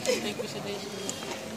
Pek bir şey değişmiyor.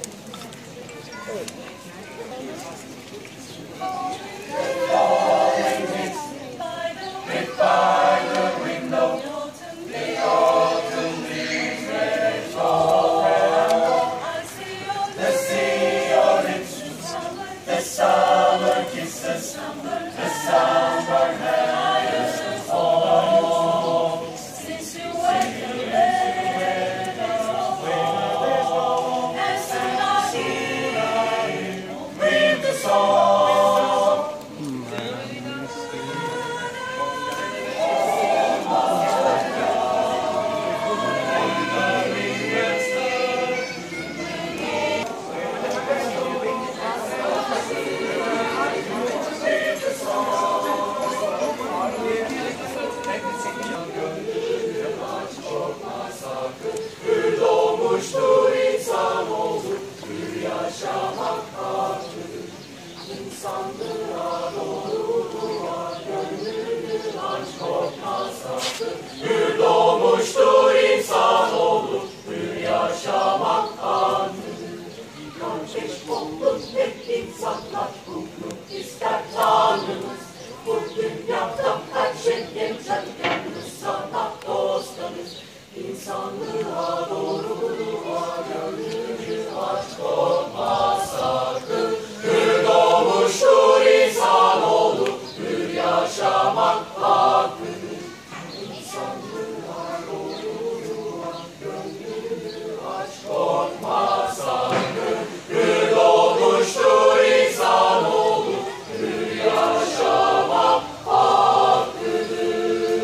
Gül doğmuştur insanoğlu, hür yaşamak anıdır. Kardeş olduk hep insanlar, hukuk ister Tanrımız. Bu dünyada her şey geçer, yalnız sana dostlarız. İnsanlığa doğruluğa gönlünü aç, korkma sakın. Hür doğmuştur insanoğlu, hür yaşamak hakkıdır. İnsanlığa doğruluğa gönlünü aç, korkma sakın. Hür doğmuştur insanoğlu, hür yaşamak hakkıdır.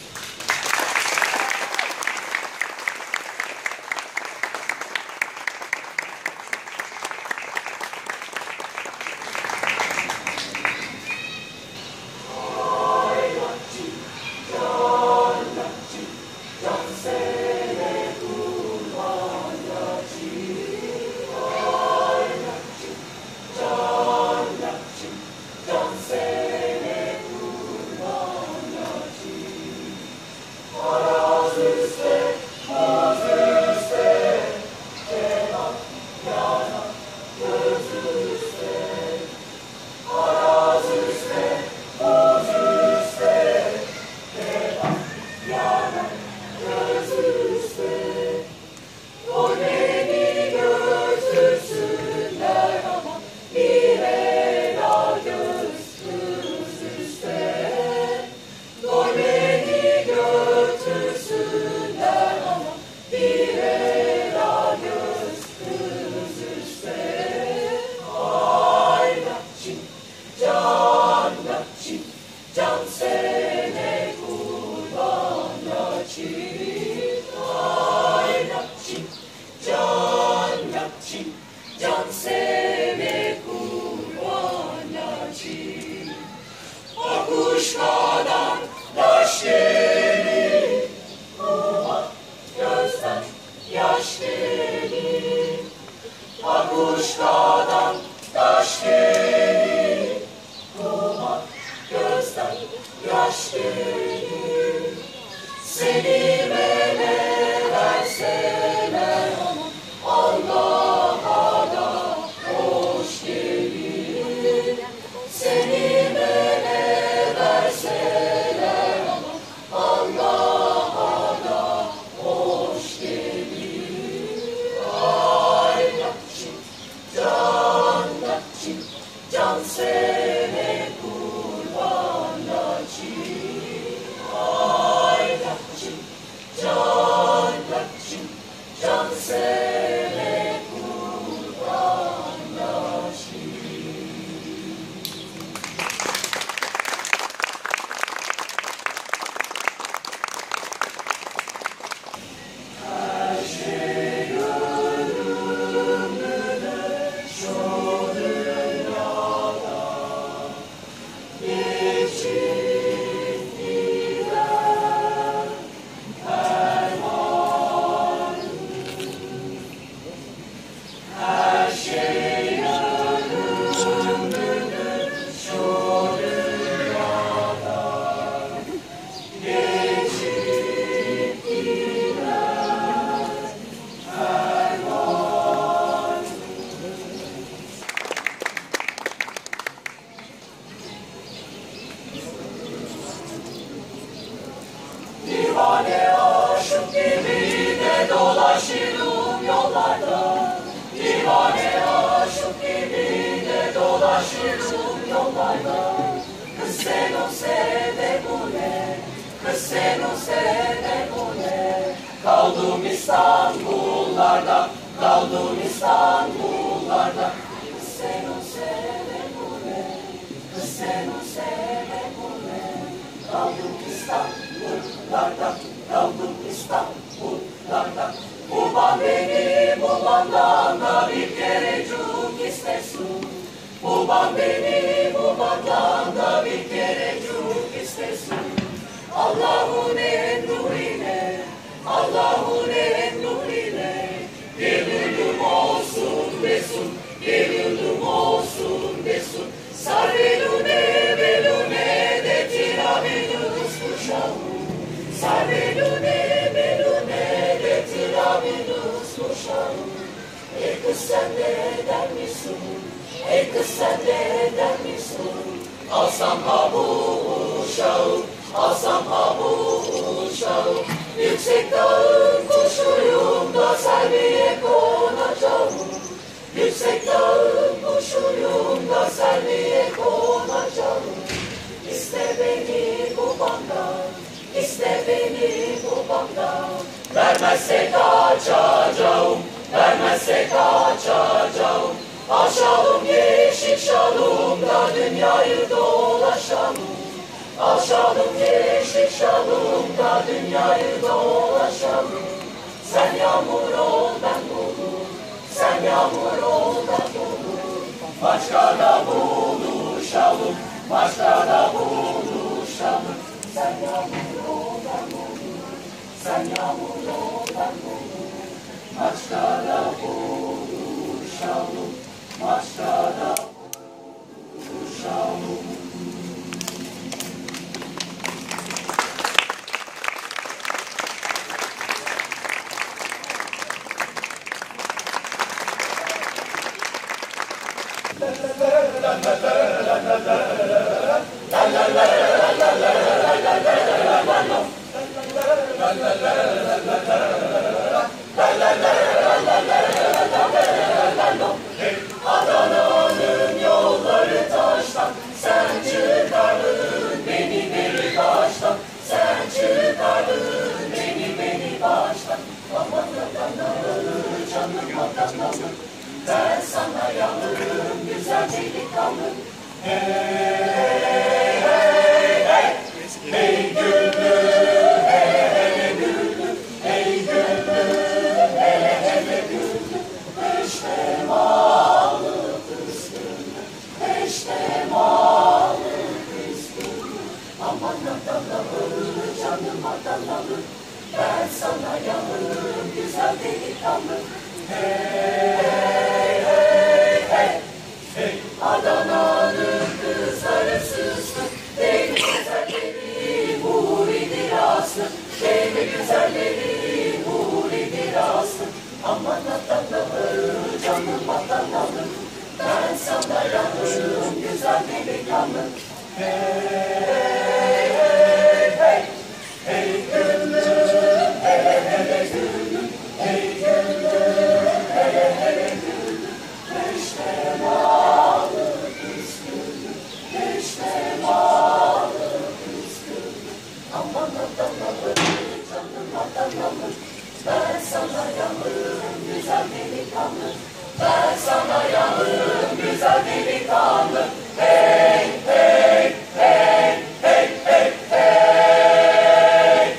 Can sevme kurban laçin. Akuşkadan taş gelir, Kuma gözden yaş gelir. Akuşkadan taş gelir, Kuma gözden yaş gelir. Seni dolaşırım yollarda, divane aşık gibi de dolaşırım yollarda. Kız sen o sene bu ne, kız sen o sene bu ne? Kaldım İstanbullarda, kaldım İstanbullarda. Kız sen o sene bu ne, kız sen o sene bu ne? Kaldım İstanbullarda, kaldım İstanbullarda. Babam beni babamdan da bir kerecik istesin. Babam beni babamdan da bir kerecik istesin. Allah'ın emrine, Allah'ın emrine. Gönlüm olsun desin, gönlüm olsun desin. Sar belune, belune de tiraminus kuşağım. Sar belune, belune de tiraminus kuşağım. Ey kız sen de eder misin? Ey kız sen de eder misin? Alsam ha bu uşağı, alsam ha bu uşağı. Yüksek dağın kuşuyum da Selvi'ye konacağım. Yüksek dağın kuşuyum da Selvi'ye konacağım. İste beni babamdan, iste beni babamdan. Vermezse kaçacağım, vermezse kaçacağım. Alşalım yeşil şalım da dünyayı dolaşalım. Alşalım yeşil şalım da dünyayı dolaşalım. Sen yağmur ol ben bulut, sen yağmur ol ben bulut. Başkada buluşalım, başkada buluşalım. Sen yağmur ol ben bulut, sen yağmur ol ben bulut. Başkada buluşalım, başkada buluşalım. Adana'nın yolları taştan, sen çıkardın beni beni baştan, sen çıkardın beni baştan. Aman Adanalı canım Adanalı, ben sana yanarım güzel delikanlı. Hey hey hey, hey güllü, hey hey güllü, hey güllü, hey hey güllü. Peşte malı kız güllü, peşte malı kız güllü. Aman Adanalı canım Adanalı, ben sana yanarım güzel delikanlı. Hey hey hey, hey. Adana'nın kızları süslü, değil mi güzelleri huridir aslı, değil mi güzelleri huridir aslı. Aman Adanalı canım Adanalı, ben sana yanarım güzel delikanlı. Hey hey hey, hey güllü, hele hele güllü, hey güllü, hele hele güllü. Peşte malı kız güllü, peşte malı kız güllü. Aman Adanalı canım Adanalı, ben sana yanarım güzel delikanlı. Ben sana yanarım güzel delikanlı. Hey hey hey hey hey hey.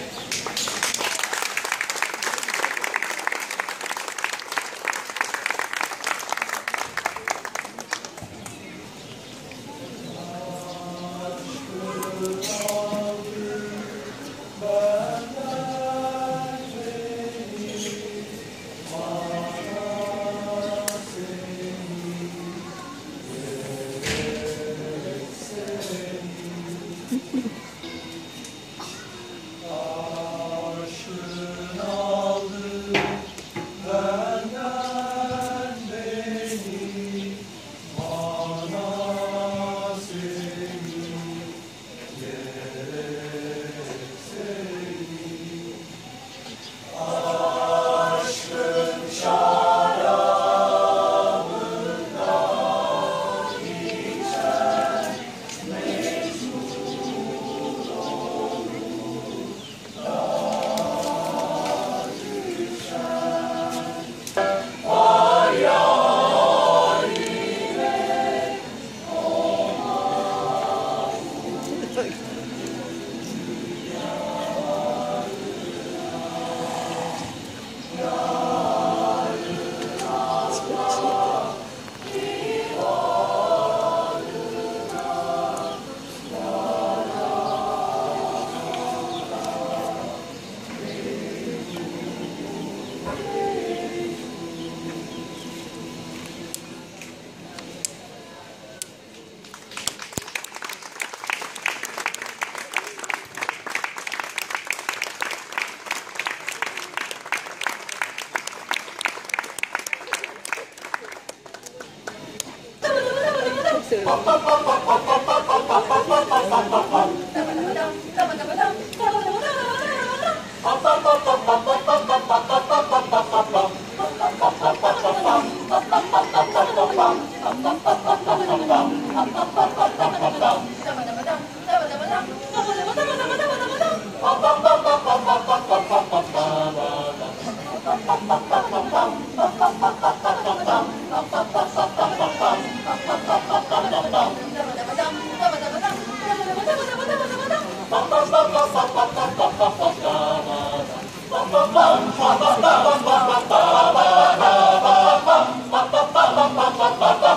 Ba ba ba ba ba ba ba ba ba ba ba ba ba ba ba ba